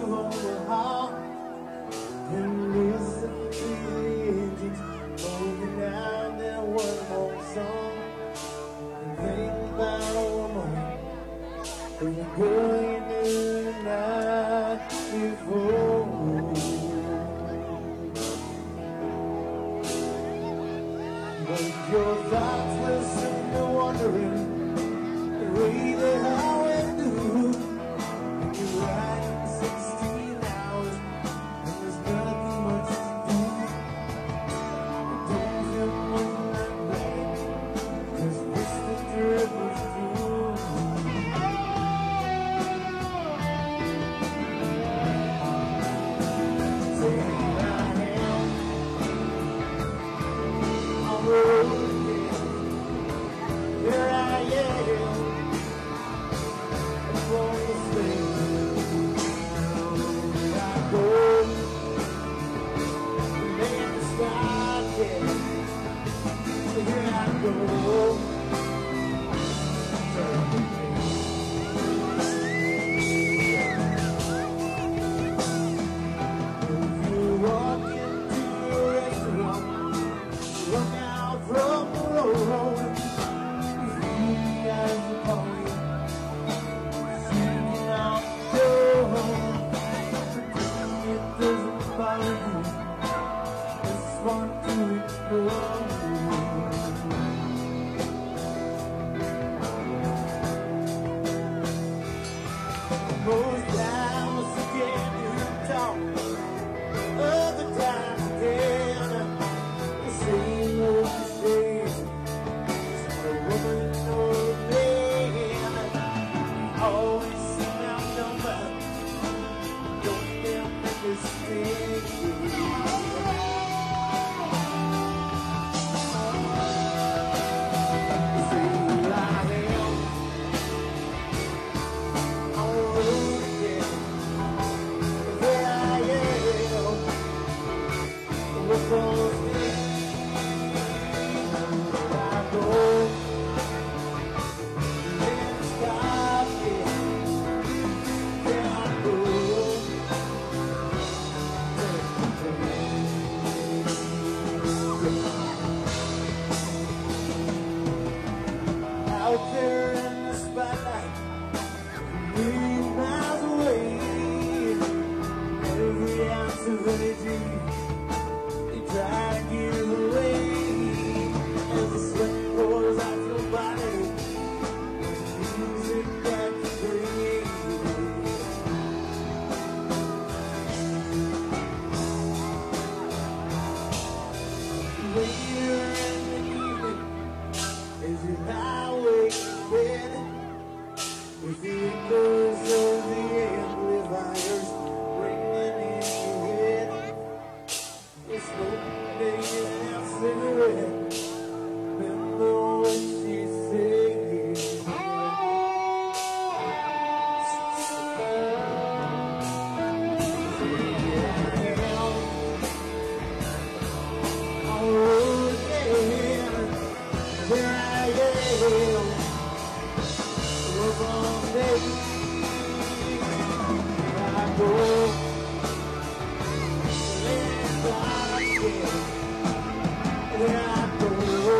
on the hall and listen to the engines moving down that one more song and think about a woman and the girl you knew the night before. But your thoughts will soon be wandering the way they always do. And you're riding 16 hours and there's nothing much to do. It don't feel much like that, 'cause this the trip was through. Take my hand on the road again. Here I am from the stage. I go and the start again. Here I go. If you walk into a restaurant, look out from the road. You see the eyes upon you, singing out the door. Pretending it doesn't bother you. It's fun to explore. Most times again you talk, other times again the same old cliches. A woman or a man, always seem outnumbered. Don't them make a mistake. See, I am on the road again. There I am, with those things I go. Out there in the spotlight, a million miles away, every ounce of energy you try to give away as the sweat pours out your body, the music that you bring. Later in the evening, as you lie awake in bed, with the echoes of the amplifiers ringing in your head, it's smoking that cigarette. Remember what she said. On the road again. Here I am, up on stage. Here I go, let's start again. Here I go,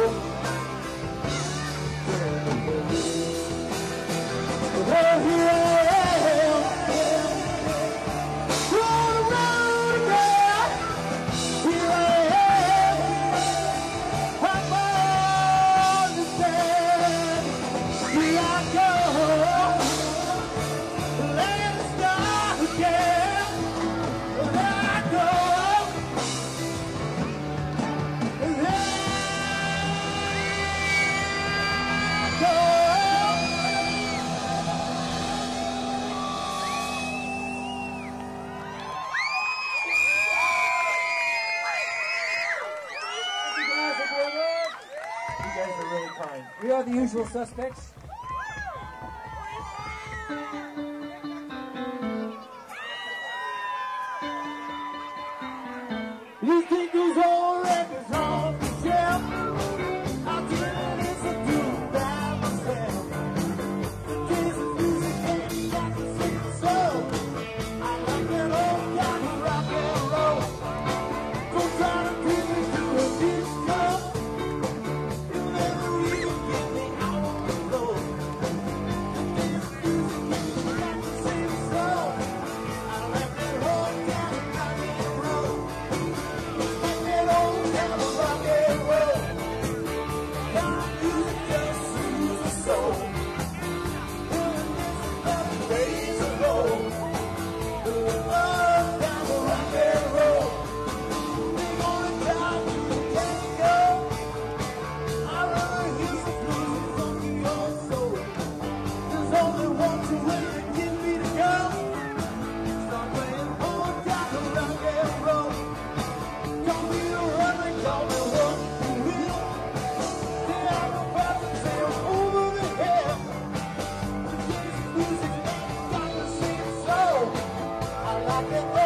well, here I am, on the road again. Here I am, I'm on the stand. Here I go, let's start again. Here I go, We are the Usual Suspects. You think those old records on the shelf? I'll do this and do it by myself. The days of music and got to sing so. I like them rock and roll.